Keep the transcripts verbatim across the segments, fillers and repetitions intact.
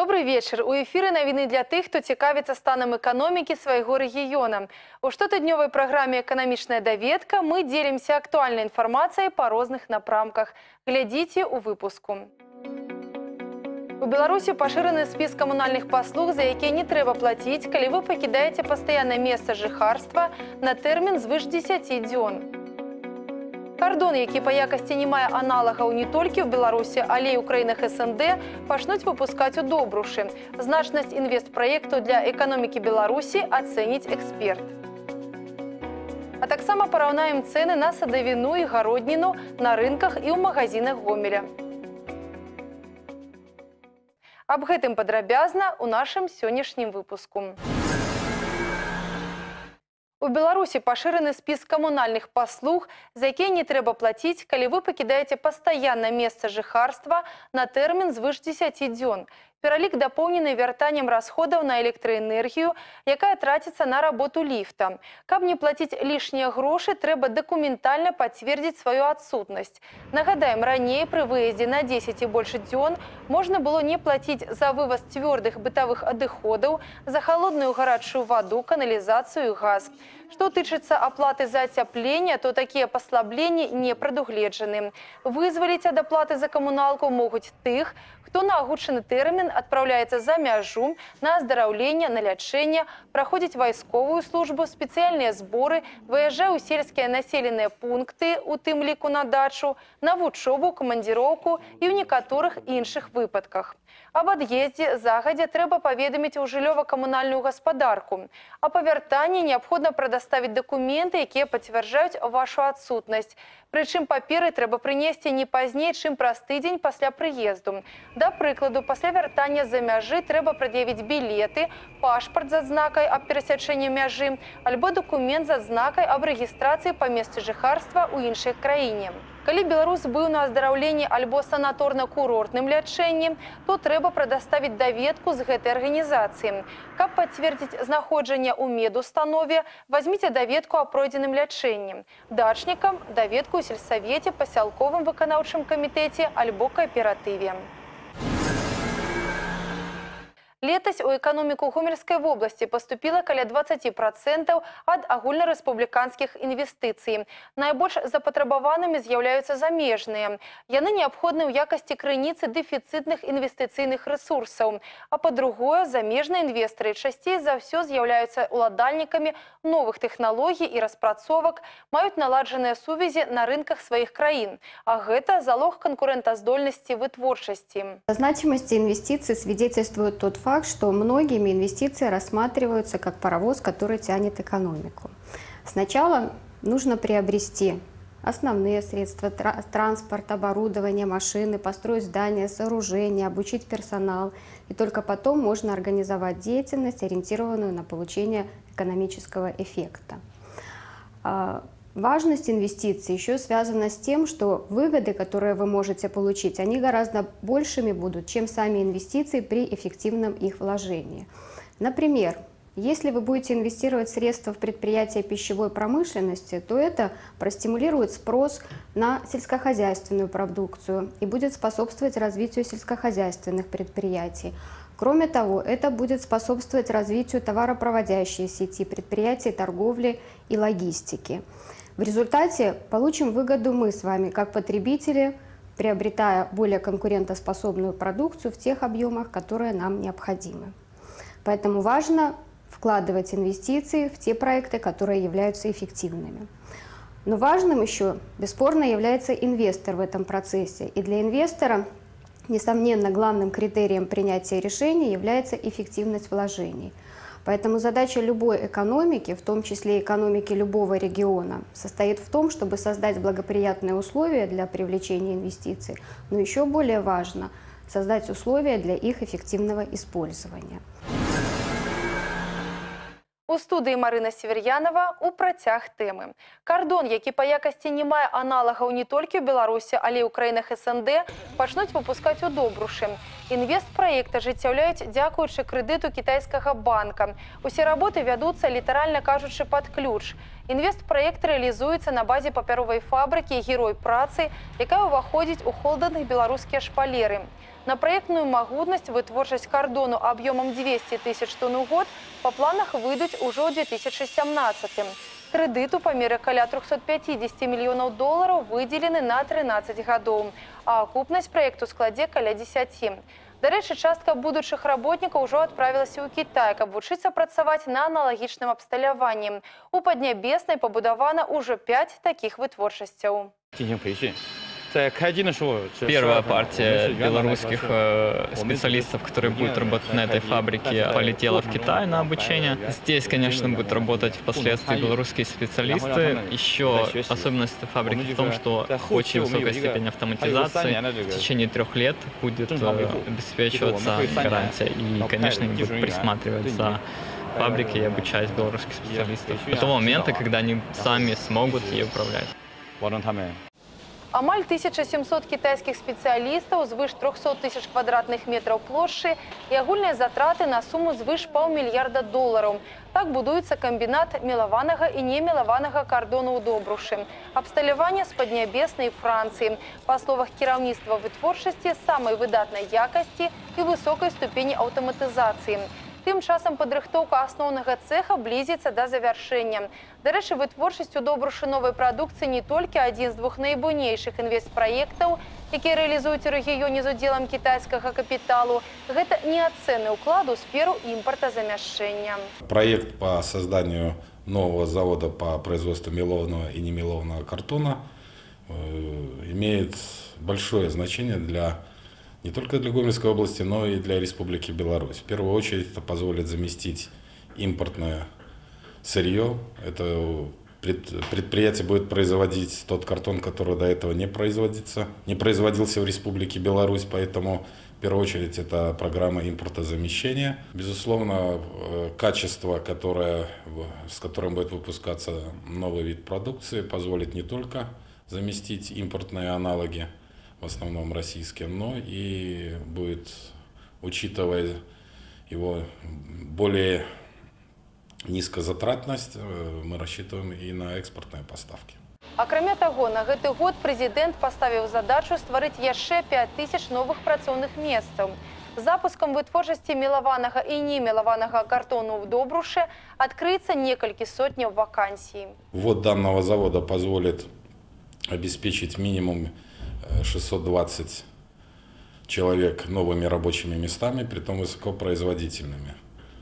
Добрый вечер. У эфіры навіны для тых, хто цікавіцца станам эканомікі свайго рэгіёна. У штотыднёвай праграме «Эканамічная даведка» мы делимся актуальнай інфармацыяй па розных напрамках. Глядзіце ў выпуску. У Беларусі пашыраны спіс камунальных паслуг, за якія не трэба плаціць, калі вы пакідаеце пастаяннае месца жыхарства на тэрмін звыш дзесяці дзён. Кардон, які па якасці не мае аналагаў не толькі ў Беларусі, але і ў краінах эс эн дэ, пачнуць выпускаць у Добрушы. Значнасць інвестпраекту для эканомікі Беларусі ацэніць эксперт. А таксама параўнаем цэны на садавіну і гародніну на рынках і ў магазинах Гомеля. Аб гэтым падрабязна ў нашым сённяшнім выпуску. У Беларусі пашыраны спіс камунальных паслуг, за якія не трэба плаціць, калі вы пакідаеце пастаянна месца жыхарства на тэрмін звыш дзесяці дзён. Пералік дапоўнены вяртаннем расходаў на электраэнергію, якая траціцца на работу ліфта. Каб не плаціць лішнія грошы, трэба дакументальна пацвердзіць сваю адсутнасць. Нагадаем, раней пры выездзе на дзесяць і больш дзён можна было не плаціць за вываз цвёрдых бытавых адыходаў, за халодную гарачую ваду, каналізацыю і газ. Што тычыцца аплаты за ацяпленне, то такія паслабленні не прадугледжаны. Вызваліць ад аплаты за камуналку могуць тых, хто на агучаны тэрмін адпраўляецца за мяжу, на аздараўленне, на лячэнне, праходзіць вайсковую службу, спецыяльныя зборы, выязджае ў сельскія населеныя пункты, у тым ліку на дачу, на вучобу, камандзіроўку і ў некаторых іншых выпадках. Аб ад'ездзе загадзя трэба паведаміць у жыллёва-камунальную гаспадарку. А па вяртанні неабходна прадаставіць дакументы, якія пацвярджаюць вашу адсутнасць. Прычым паперы трэба прынесці не пазней, чым праз тыдзень пасля прыезду. Да прыкладу, пасля вяртання з-за мяжы трэба прад'явіць білеты, пашпарт з адзнакай аб перасячэнні мяжы, альбо дакумент з адзнакай аб рэгістрацыі па месцы жыхарства ў іншай краіне. Калі беларус быў на аздараўленні альбо санаторна-курортным лячэнні, то трэба прадаставіць даведку з гэтай арганізацыі. Каб пацвердзіць знаходжанне ў медустанове, вазьміце даведку аб пройдзеным лячэнні. Дачнікам даведку ў сельсавеце, пасялковым выканаўчым камітэце альбо кааператыве. Летась у эканоміку Гомельскай вобласці паступіла каля дваццаці працэнтаў ад агульнарэспубліканскіх інвестыцый. Найбольш запатрабаванымі з'яўляюцца замежныя. Яны неабходны ў якасці крыніцы дэфіцытных інвестыцыйных рэсурсаў. А па-другое, замежныя інвестары часцей за ўсё з'яўляюцца ўладальнікамі новых тэхналогій і распрацовак, маюць наладжаныя сувязі на рынках сваіх краін. А гэта залог канкурэнтаздольнасці вытворчасці. О значимости инвестиций свидетельствует тот факт, что многими инвестиции рассматриваются как паровоз, который тянет экономику. Сначала нужно приобрести основные средства, транспорт, оборудование, машины, построить здания, сооружения, обучить персонал. И только потом можно организовать деятельность, ориентированную на получение экономического эффекта. Важность инвестиций еще связана с тем, что выгоды, которые вы можете получить, они гораздо большими будут, чем сами инвестиции при эффективном их вложении. Например, если вы будете инвестировать средства в предприятия пищевой промышленности, то это простимулирует спрос на сельскохозяйственную продукцию и будет способствовать развитию сельскохозяйственных предприятий. Кроме того, это будет способствовать развитию товаропроводящей сети, предприятий торговли и логистики. В результате получим выгоду мы с вами, как потребители, приобретая более конкурентоспособную продукцию в тех объемах, которые нам необходимы. Поэтому важно вкладывать инвестиции в те проекты, которые являются эффективными. Но важным еще, бесспорно, является инвестор в этом процессе. И для инвестора, несомненно, главным критерием принятия решений является эффективность вложений. Поэтому задача любой экономики, в том числе экономики любого региона, состоит в том, чтобы создать благоприятные условия для привлечения инвестиций, но еще более важно – создать условия для их эффективного использования. У студыі Марына Север'янова у працяг тэмы. Кардон, які па якасці не мае аналагаў не толькі ў Беларусі, але і ў краінах эс эн дэ, пачнуць выпускаць у Добрушы. Інвестпраект ажыццяўляюць дзякуючы крэдыту кітайскага банка. Усе работы вядуцца, літаральна кажучы, пад ключ. Інвестпраект рэалізуецца на базе папяровай фабрыкі «Герой працы», якая ўваходзіць у холдинг «Беларускія шпалеры». На праектную магутнасць вытворчасць кардону аб'ёмам дзвесце тысяч тонн у год па планах выйдуць ужо ў две тысячы сямнаццатым. Крэдыт у памеры каля трохсот пяцідзесяці мільёнаў долараў выдзелены на трынаццаць гадоў, а акупнасць праекту складзе каля дзесяці. Дарэчы, частка будучых работнікаў ужо адправілася ў Кітай, каб вучыцца працаваць на аналагічным абсталяванні. У Паднябеснай пабудавана ўжо пяць такіх вытворчасцяў. Первая партия белорусских э, специалистов, которые будут работать на этой фабрике, полетела в Китай на обучение. Здесь, конечно, будут работать впоследствии белорусские специалисты. Еще особенность этой фабрики в том, что очень высокая степень автоматизации. В течение трех лет будет э, обеспечиваться гарантия. И, конечно, они будут присматривать за фабрикой и обучать белорусских специалистов до того момента, когда они сами смогут ей управлять. Амаль тысяча сямсот кітайскіх спецыялістаў, звыш трохсот тысяч квадратных метраў плошчы і агульныя затраты на суму звыш паўмільярда долараў. Так будуецца камбінат мелаванага і немелаванага кардону ў Добрушы. Абсталяванне з Паднябеснай Францыі. Па словах кіраўніцтва вытворчасці, самай выдатнай якасці і высокай ступені аўтаматызацыі. Тым часам падрыхтоўка асноўнага цэха блізіцца да завяршэння. Дарэчы, вытворчасць у Добрушы новай прадукцыі не толькі адзін з двух найбуйнейшых інвестпраектаў, якія рэалізуюць у рэгіёне з удзелам кітайскага капіталу. Гэта неацэнны ўклад у сферу імпартазамяшчэння. Проект по созданию нового завода по производству мелованного и немелованного картона имеет большое значение для не только для Гомельской области, но и для Республики Беларусь. В первую очередь это позволит заместить импортное сырье. Это предприятие будет производить тот картон, который до этого не производится, не производился в Республике Беларусь, поэтому в первую очередь это программа импортозамещения. Безусловно, качество, которое, с которым будет выпускаться новый вид продукции, позволит не только заместить импортные аналоги, в основном российским, но и будет, учитывая его более низкозатратность, мы рассчитываем и на экспортные поставки. Акрамя таго, на гэты год прэзідэнт паставіў задачу стварыць яшчэ пяць тысяч новых працоўных месцаў. З запускам вытворчасці мелаванага і немелаванага картону в Добрушы открыется некалькі сотняў вакансий. Ввод данного завода позволит обеспечить минимум шестьсот двадцать человек новыми рабочими местами, притом высокопроизводительными.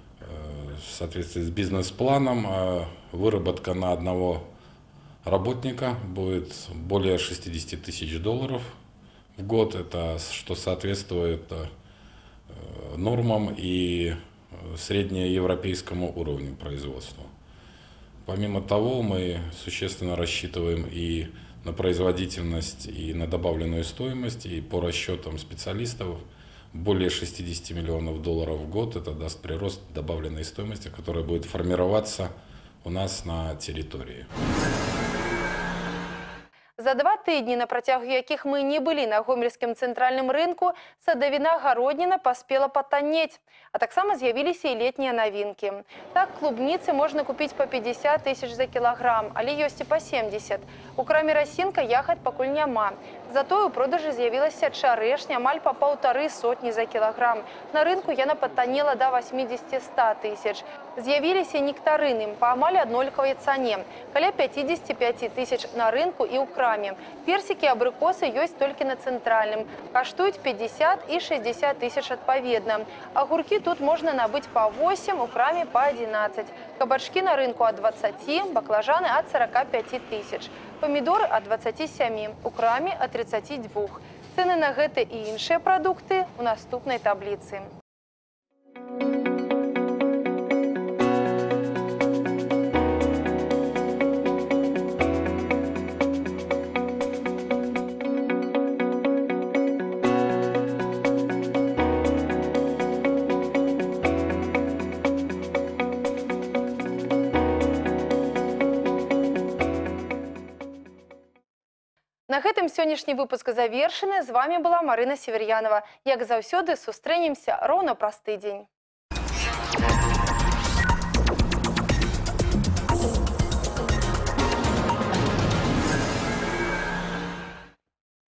В соответствии с бизнес-планом выработка на одного работника будет более шестидесяти тысяч долларов в год. Это что соответствует нормам и среднеевропейскому уровню производства. Помимо того, мы существенно рассчитываем и на производительность, и на добавленную стоимость, и по расчетам специалистов более шестидесяти миллионов долларов в год. Это даст прирост добавленной стоимости, которая будет формироваться у нас на территории. За два тыдні, на працягу якіх мы не былі на гомельскім цэнтральным рынку, садавіна гародніна паспела патаннець, а таксама з'явіліся і летнія навінкі. Так, клубніцы можна купіць па пятьдесят тысяч за кілаграм, але ёсць і па семьдесят. У краме расінка ягад пакуль няма. Затое у продажы з'явілася чарэшня амаль па паўтары сотні за кілаграм. На рынку яна патаннела да восьмидесяти — ста тысяч. З'явіліся нектарыны па амаль аднолькавай цане, каля пятидесяти пяти тысяч на рынку і ў краме. Персики и абрикосы есть только на центральном. Каштуют пятьдесят и шестьдесят тысяч отповедно. Огурки тут можно набыть по восемь, у краме по одиннадцать. Кабачки на рынку от двадцати, баклажаны от сорока пяти тысяч. Помидоры от двадцати семи, у краме от тридцати двух. Цены на гэты и іншыя продукты у наступной таблицы. На гэтым сённяшні выпуск завершаны. З вами была Марына Северянова. Як заўсёды, сустрэнемся роўна праз тыдзень.